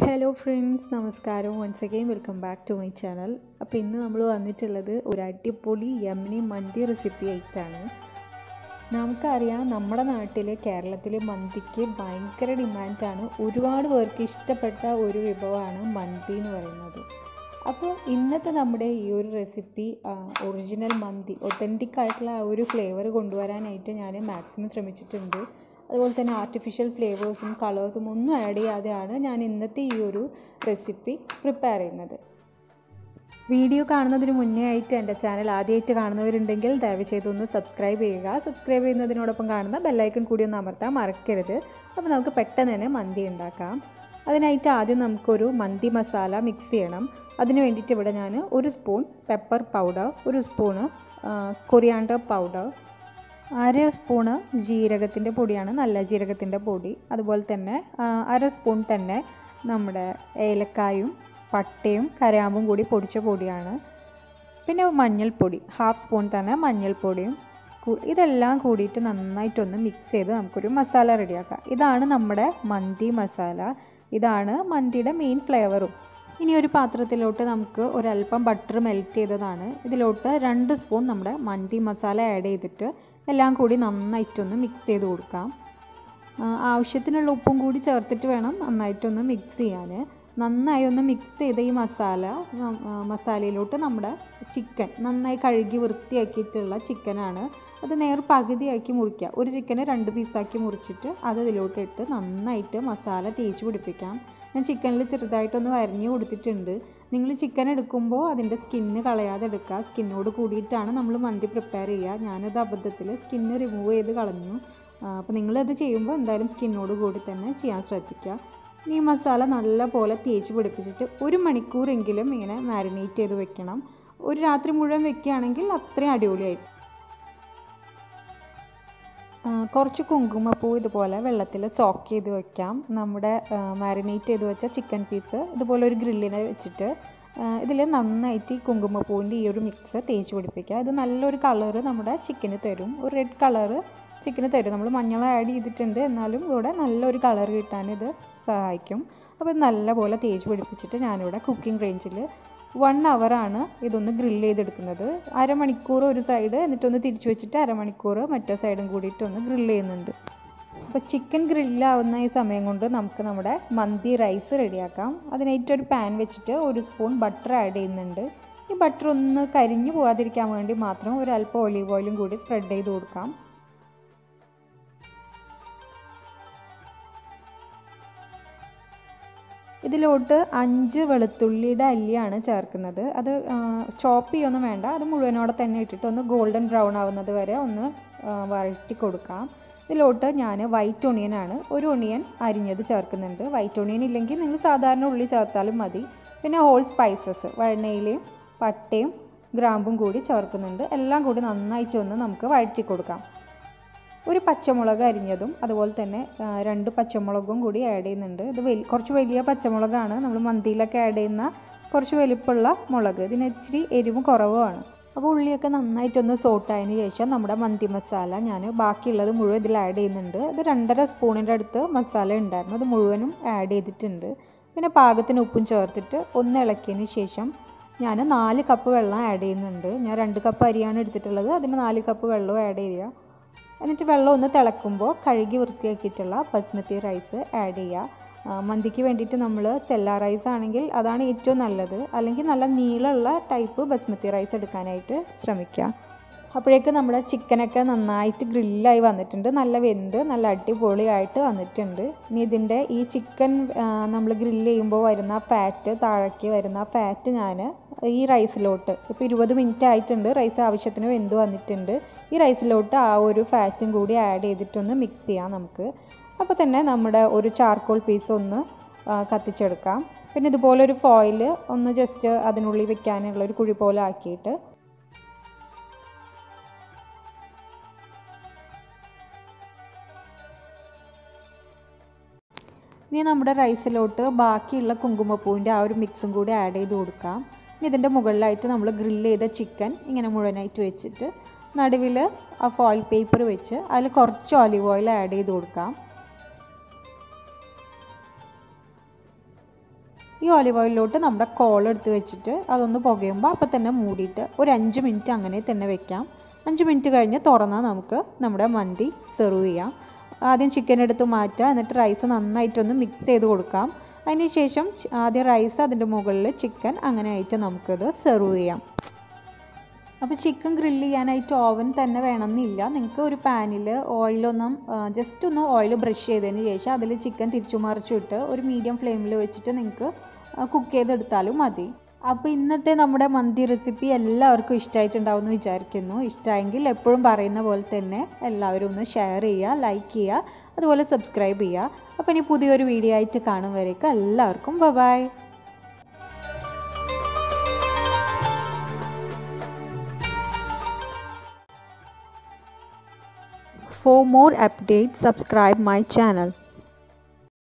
Hello friends, നമസ്കാരം. Once again welcome back to my channel. അപ്പോൾ ഇന്ന് നമ്മൾ വന്നിട്ടുള്ളത് ഒരു അടിപൊളി യമനി മന്തി റെസിപ്പി ആയിട്ടാണ്. നമുക്കറിയാം, നമ്മുടെ നാട്ടിൽ കേരളത്തിൽ മന്തിക്ക് ഭയങ്കര ഡിമാൻഡാണ്. ഒരുപാട് പേർക്ക് ഇഷ്ടപ്പെട്ട ഒരു വിഭവമാണ് മന്തി എന്ന് പറയുന്നത്. അപ്പോൾ ഇന്നത്തെ നമ്മുടെ ഈ ഒരു റെസിപ്പി ഒറിജിനൽ മന്തി, ഒത്തൻറ്റിക് ആയിട്ടുള്ള ആ ഒരു ഫ്ലേവർ കൊണ്ടുവരാനായിട്ട് ഞാൻ മാക്സിമം ശ്രമിച്ചിട്ടുണ്ട്. അതുപോലെ തന്നെ ആർട്ടിഫിഷ്യൽ ഫ്ലേവേഴ്സും കളേഴ്സും ഒന്നും ആഡ് ചെയ്യാതെയാണ് ഞാൻ ഇന്നത്തെ ഈ ഒരു റെസിപ്പി പ്രിപ്പയർ ചെയ്യുന്നത്. വീഡിയോ കാണുന്നതിന് മുന്നേ ആയിട്ട് എൻ്റെ ചാനൽ ആദ്യമായിട്ട് കാണുന്നവരുണ്ടെങ്കിൽ ദയവ് ചെയ്തൊന്ന് സബ്സ്ക്രൈബ് ചെയ്യുക. സബ്സ്ക്രൈബ് ചെയ്യുന്നതിനോടൊപ്പം കാണുന്ന ബെല്ലൈക്കൺ കൂടി ഒന്ന് അമർത്താൻ മറക്കരുത്. അപ്പോൾ നമുക്ക് പെട്ടെന്ന് തന്നെ മന്തി ഉണ്ടാക്കാം. അതിനായിട്ട് ആദ്യം നമുക്കൊരു മന്തി മസാല മിക്സ് ചെയ്യണം. അതിന് വേണ്ടിയിട്ട് ഇവിടെ ഞാൻ ഒരു സ്പൂൺ പെപ്പർ പൗഡർ, ഒരു സ്പൂണ് കൊറിയാണ്ടർ പൗഡർ, 1/2 സ്പൂണ് ജീരകത്തിൻ്റെ പൊടിയാണ്, നല്ല ജീരകത്തിൻ്റെ പൊടി, അതുപോലെ തന്നെ 1/2 സ്പൂൺ തന്നെ നമ്മുടെ ഏലക്കായും പട്ടയും കരാമ്പും കൂടി പൊടിച്ച പൊടിയാണ്. പിന്നെ മഞ്ഞൾപ്പൊടി 1/2 സ്പൂൺ തന്നെ മഞ്ഞൾപ്പൊടിയും. ഇതെല്ലാം കൂടിയിട്ട് നന്നായിട്ടൊന്ന് മിക്സ് ചെയ്ത് നമുക്കൊരു മസാല റെഡിയാക്കാം. ഇതാണ് നമ്മുടെ മന്തി മസാല. ഇതാണ് മന്തിയുടെ മെയിൻ ഫ്ലേവറും. ഇനി ഒരു പാത്രത്തിലോട്ട് നമുക്ക് ഒരല്പം ബട്ടർ മെൽറ്റ് ചെയ്തതാണ്. ഇതിലോട്ട് 2 സ്പൂൺ നമ്മുടെ മന്തി മസാല ആഡ് ചെയ്തിട്ട് എല്ലാം കൂടി നന്നായിട്ടൊന്ന് മിക്സ് ചെയ്ത് കൊടുക്കാം. ആവശ്യത്തിനുള്ള ഉപ്പും കൂടി ചേർത്തിട്ട് വേണം നന്നായിട്ടൊന്ന് മിക്സ് ചെയ്യാൻ. നന്നായി ഒന്ന് മിക്സ് ചെയ്ത ഈ മസാലയിലോട്ട് നമ്മുടെ ചിക്കൻ, നന്നായി കഴുകി വൃത്തിയാക്കിയിട്ടുള്ള ചിക്കനാണ്, അത് പകുതിയാക്കി മുറിക്കുക. ഒരു ചിക്കന് 2 പീസാക്കി മുറിച്ചിട്ട് അത് ഇതിലോട്ട് ഇട്ട് നന്നായിട്ട് മസാല തേച്ച് പിടിപ്പിക്കാം. ഞാൻ ചിക്കനിൽ ചെറുതായിട്ടൊന്ന് വരഞ്ഞ് കൊടുത്തിട്ടുണ്ട്. നിങ്ങൾ ചിക്കൻ എടുക്കുമ്പോൾ അതിൻ്റെ സ്കിന്ന് കളയാതെ എടുക്കുക. സ്കിന്നോട് കൂടിയിട്ടാണ് നമ്മൾ മന്തി പ്രിപ്പയർ ചെയ്യുക. ഞാനത് അബദ്ധത്തിൽ സ്കിന്ന് റിമൂവ് ചെയ്ത് കളഞ്ഞു. അപ്പോൾ നിങ്ങളത് ചെയ്യുമ്പോൾ എന്തായാലും സ്കിന്നോട് കൂടി തന്നെ ചെയ്യാൻ ശ്രദ്ധിക്കുക. ഈ മസാല നല്ലപോലെ തേച്ച് പിടിപ്പിച്ചിട്ട് 1 മണിക്കൂറെങ്കിലും ഇങ്ങനെ മാരിനേറ്റ് ചെയ്ത് വെക്കണം. ഒരു രാത്രി മുഴുവൻ വെക്കുകയാണെങ്കിൽ അത്രയും അടിപൊളിയായിരിക്കും. കുറച്ച് കുങ്കുമപ്പൂ ഇതുപോലെ വെള്ളത്തിൽ സോക്ക് ചെയ്ത് വെക്കാം. നമ്മുടെ മാരിനേറ്റ് ചെയ്ത് വെച്ച ചിക്കൻ പീസ് ഇതുപോലെ ഒരു ഗ്രില്ലിനെ വെച്ചിട്ട് ഇതിൽ നന്നായിട്ട് ഈ കുങ്കുമപ്പൂവിൻ്റെ ഈ ഒരു മിക്സ് തേച്ച് പിടിപ്പിക്കുക. ഇത് നല്ലൊരു കളറ് നമ്മുടെ ചിക്കന് തരും, ഒരു റെഡ് കളറ് ചിക്കന് തരും. നമ്മൾ മഞ്ഞൾ ആഡ് ചെയ്തിട്ടുണ്ട്, എന്നാലും ഇവിടെ നല്ലൊരു കളർ കിട്ടാൻ ഇത് സഹായിക്കും. അപ്പോൾ ഇത് നല്ലപോലെ തേച്ച് പിടിപ്പിച്ചിട്ട് ഞാനിവിടെ കുക്കിംഗ് റേഞ്ചിൽ 1 ഹവറാണ് ഇതൊന്ന് ഗ്രില്ല് ചെയ്തെടുക്കുന്നത്. 1/2 മണിക്കൂർ ഒരു സൈഡ്, എന്നിട്ടൊന്ന് തിരിച്ചു വെച്ചിട്ട് 1/2 മണിക്കൂർ മറ്റേ സൈഡും കൂടിയിട്ടൊന്ന് ഗ്രില്ല് ചെയ്യുന്നുണ്ട്. അപ്പോൾ ചിക്കൻ ഗ്രില്ലാവുന്ന ഈ സമയം കൊണ്ട് നമുക്ക് നമ്മുടെ മന്തി റൈസ് റെഡിയാക്കാം. അതിനായിട്ടൊരു പാൻ വെച്ചിട്ട് 1 സ്പൂൺ ബട്ടർ ആഡ് ചെയ്യുന്നുണ്ട്. ഈ ബട്ടർ ഒന്ന് കരിഞ്ഞു പോകാതിരിക്കാൻ വേണ്ടി മാത്രം ഒരല്പം ഒലീവ് ഓയിലും കൂടി സ്പ്രെഡ് ചെയ്ത് കൊടുക്കാം. ഇതിലോട്ട് 5 വെളുത്തുള്ളിയുടെ അല്ലിയാണ് ചേർക്കുന്നത്. അത് ചോപ്പ് ചെയ്യൊന്നും വേണ്ട, അത് മുഴുവനോടെ തന്നെ ഇട്ടിട്ട് ഒന്ന് ഗോൾഡൻ ബ്രൗൺ ആവുന്നത് വരെ ഒന്ന് വഴറ്റി കൊടുക്കാം. ഇതിലോട്ട് ഞാൻ വൈറ്റ് ഒണിയനാണ്, ഒരു ഒണിയൻ അരിഞ്ഞത് ചേർക്കുന്നുണ്ട്. വൈറ്റ് ഒണിയൻ ഇല്ലെങ്കിൽ നിങ്ങൾ സാധാരണ ഉള്ളി ചേർത്താലും മതി. പിന്നെ ഹോൾ സ്പൈസസ്, വഴനയിലയും പട്ടയും ഗ്രാമ്പും കൂടി ചേർക്കുന്നുണ്ട്. എല്ലാം കൂടി നന്നായിട്ടൊന്ന് നമുക്ക് വഴറ്റി കൊടുക്കാം. ഒരു പച്ചമുളക് അരിഞ്ഞതും അതുപോലെ തന്നെ 2 പച്ചമുളകും കൂടി ആഡ് ചെയ്യുന്നുണ്ട്. ഇത് കുറച്ച് വലിയ പച്ചമുളകാണ്, നമ്മൾ മന്തിയിലൊക്കെ ആഡ് ചെയ്യുന്ന കുറച്ച് വലിപ്പമുള്ള മുളക്. ഇതിന് ഇച്ചിരി എരിവും കുറവുമാണ്. അപ്പോൾ ഉള്ളിയൊക്കെ നന്നായിട്ടൊന്ന് സോട്ടായതിന് ശേഷം നമ്മുടെ മന്തി മസാല ഞാൻ ബാക്കിയുള്ളത് മുഴുവൻ ഇതിൽ ആഡ് ചെയ്യുന്നുണ്ട്. ഇത് 2.5 സ്പൂണിൻ്റെ അടുത്ത് മസാല ഉണ്ടായിരുന്നു, അത് മുഴുവനും ആഡ് ചെയ്തിട്ടുണ്ട്. പിന്നെ പാകത്തിന് ഉപ്പും ചേർത്തിട്ട് ഒന്ന് ഇളക്കിയതിന് ശേഷം ഞാൻ 4 കപ്പ് വെള്ളം ആഡ് ചെയ്യുന്നുണ്ട്. ഞാൻ 2 കപ്പ് അരിയാണ് എടുത്തിട്ടുള്ളത്, അതിന് 4 കപ്പ് വെള്ളവും ആഡ് ചെയ്യുക. എന്നിട്ട് വെള്ളം ഒന്ന് തിളക്കുമ്പോൾ കഴുകി വൃത്തിയാക്കിയിട്ടുള്ള ബസ്മതി റൈസ് ആഡ് ചെയ്യുക. മന്തിക്ക് വേണ്ടിയിട്ട് നമ്മൾ സെല്ല റൈസ് ആണെങ്കിൽ അതാണ് ഏറ്റവും നല്ലത്, അല്ലെങ്കിൽ നല്ല നീളമുള്ള ടൈപ്പ് ബസ്മതി റൈസ് എടുക്കാനായിട്ട് ശ്രമിക്കുക. അപ്പോഴേക്കും നമ്മുടെ ചിക്കനൊക്കെ നന്നായിട്ട് ഗ്രില്ലായി വന്നിട്ടുണ്ട്, നല്ല വെന്ത് നല്ല അടിപൊളിയായിട്ട് വന്നിട്ടുണ്ട്. ഇനി ഇതിൻ്റെ ഈ ചിക്കൻ നമ്മൾ ഗ്രില്ല് ചെയ്യുമ്പോൾ വരുന്ന ഫാറ്റ്, താഴേക്ക് വരുന്ന ഫാറ്റ് ഞാൻ ഈ റൈസിലോട്ട്, ഇപ്പോൾ 20 മിനിറ്റ് ആയിട്ടുണ്ട്, റൈസ് ആവശ്യത്തിന് വെന്ത് വന്നിട്ടുണ്ട്. ഈ റൈസിലോട്ട് ആ ഒരു ഫാറ്റും കൂടി ആഡ് ചെയ്തിട്ടൊന്ന് മിക്സ് ചെയ്യാം നമുക്ക്. അപ്പോൾ തന്നെ നമ്മുടെ ഒരു ചാർക്കോൾ പീസ് ഒന്ന് കത്തിച്ചെടുക്കാം. പിന്നെ ഇതുപോലെ ഒരു ഫോയിൽ ഒന്ന് ജസ്റ്റ് അതിനുള്ളിൽ വെക്കാനുള്ള ഒരു കുഴി പോലെ ആക്കിയിട്ട് ഇനി നമ്മുടെ റൈസിലോട്ട് ബാക്കിയുള്ള കുങ്കുമപ്പൂവിൻ്റെ ആ ഒരു മിക്സും കൂടി ആഡ് ചെയ്ത് കൊടുക്കാം. ഇനി ഇതിൻ്റെ മുകളിലായിട്ട് നമ്മൾ ഗ്രില്ല് ചെയ്ത ചിക്കൻ ഇങ്ങനെ മുഴുവനായിട്ട് വെച്ചിട്ട് നടുവിൽ ആ ഫോയിൽ പേപ്പർ വെച്ച് അതിൽ കുറച്ച് ഒലിവ് ഓയിൽ ആഡ് ചെയ്ത് കൊടുക്കാം. ഈ ഒലിവ് ഓയിലിലോട്ട് നമ്മുടെ കോൾ എടുത്ത് വെച്ചിട്ട് അതൊന്ന് പുകയുമ്പോൾ അപ്പോൾ തന്നെ മൂടിയിട്ട് ഒരു 5 മിനിറ്റ് അങ്ങനെ തന്നെ വെക്കാം. 5 മിനിറ്റ് കഴിഞ്ഞ് തുറന്നാൽ നമുക്ക് നമ്മുടെ മന്തി സെർവ് ചെയ്യാം. ആദ്യം ചിക്കൻ എടുത്ത് മാറ്റുക, എന്നിട്ട് റൈസ് നന്നായിട്ടൊന്ന് മിക്സ് ചെയ്ത് കൊടുക്കാം. അതിന് ശേഷം ആദ്യം റൈസ്, അതിൻ്റെ മുകളിൽ ചിക്കൻ, അങ്ങനെ ആയിട്ട് നമുക്കത് സെർവ് ചെയ്യാം. അപ്പോൾ ചിക്കൻ ഗ്രില്ല് ചെയ്യാനായിട്ട് ഓവൻ തന്നെ വേണമെന്നില്ല. നിങ്ങൾക്ക് ഒരു പാനിൽ ജസ്റ്റ് ഒന്ന് ഓയിൽ ബ്രഷ് ചെയ്തതിന് ശേഷം അതിൽ ചിക്കൻ തിരിച്ചു മറിച്ചിട്ട് ഒരു മീഡിയം ഫ്ലെയിമിൽ വെച്ചിട്ട് നിങ്ങൾക്ക് കുക്ക് ചെയ്തെടുത്താലും മതി. അപ്പോൾ ഇന്നത്തെ നമ്മുടെ മന്തി റെസിപ്പി എല്ലാവർക്കും ഇഷ്ടമായിട്ടുണ്ടാവും എന്ന് വിചാരിക്കുന്നു. ഇഷ്ടമായെങ്കിൽ എപ്പോഴും പറയുന്ന പോലെ തന്നെ എല്ലാവരും ഒന്ന് ഷെയർ ചെയ്യുക, ലൈക്ക് ചെയ്യുക, അതുപോലെ സബ്സ്ക്രൈബ് ചെയ്യുക. അപ്പോൾ ഇനി പുതിയൊരു വീഡിയോ ആയിട്ട് കാണും വരേക്കും എല്ലാവർക്കും bye. For more updates, subscribe my channel.